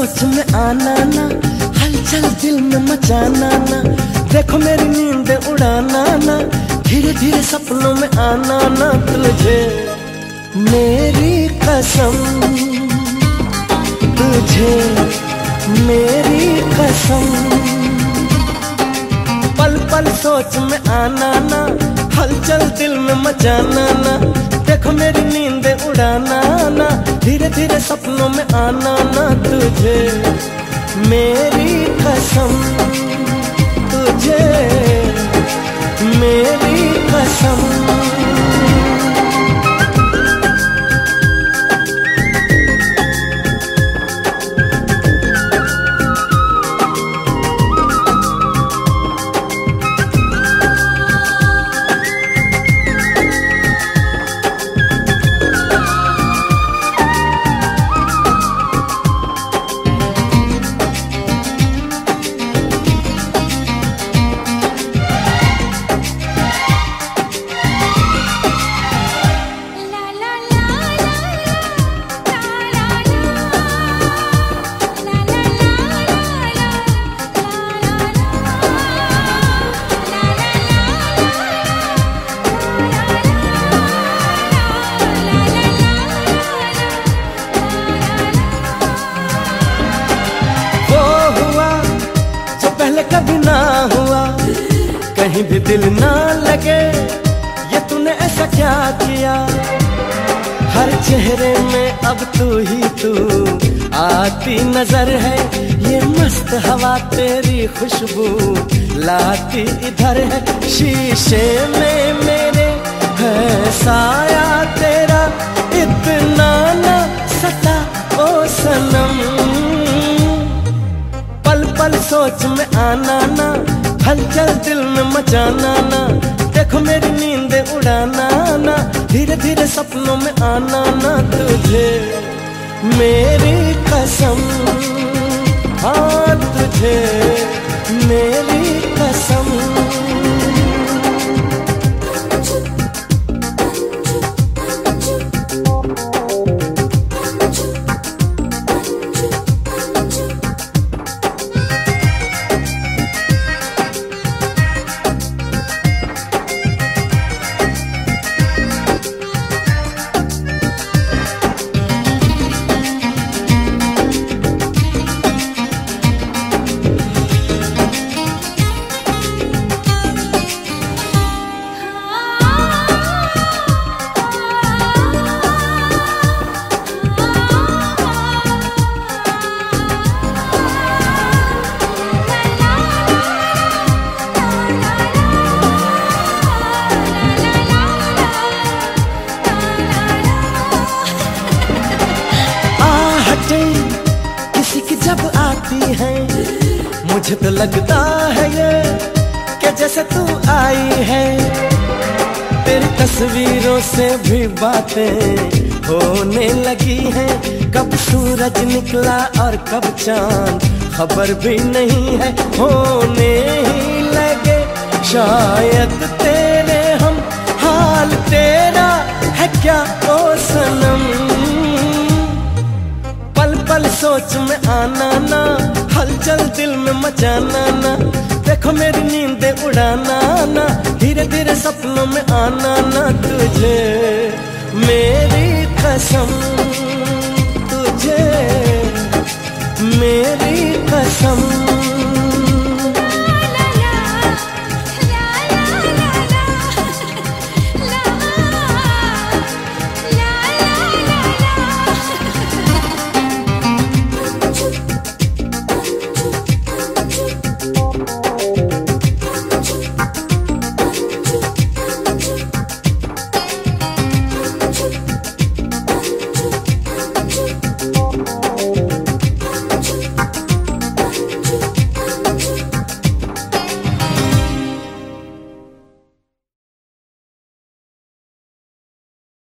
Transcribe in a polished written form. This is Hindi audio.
सोच में आना ना, हलचल दिल में मचाना ना, देखो मेरी नींद उड़ाना ना, धीरे धीरे सपनों में आना ना, तुझे मेरी कसम, तुझे मेरी कसम। पल पल सोच में आना ना, हलचल दिल में मचाना ना, देखो मेरी नींद उड़ाना ना, धीरे धीरे सपनों में आना ना, तुझे मेरी कसम, तुझे मेरी कसम। पहले कभी ना हुआ, कहीं भी दिल ना लगे, ये तूने ऐसा क्या किया। हर चेहरे में अब तू ही तू आती नजर है, ये मस्त हवा तेरी खुशबू लाती इधर है। शीशे में मेरे है साया तेरा, इतना ना सता ओ सनम। पल पल सोच में आना ना, हलचल दिल में मचाना ना, देखो मेरी नींद उड़ाना ना, धीरे धीरे सपनों में आना ना, तुझे मेरी कसम, हाँ तुझे मेरी कसम। किसी की जब आती है, मुझे तो लगता है ये कि जैसे तू आई है। तेरी तस्वीरों से भी बातें होने लगी हैं, कब सूरज निकला और कब चांद खबर भी नहीं है। होने ही लगे शायद तेरे हम, हाल तेरा है क्या ओ सनम। पल पल सोच में आना ना, हलचल दिल में मचाना ना, देखो मेरी नींद उड़ाना ना, धीरे धीरे सपनों में आना ना, तुझे मेरी कसम, तुझे मेरी कसम।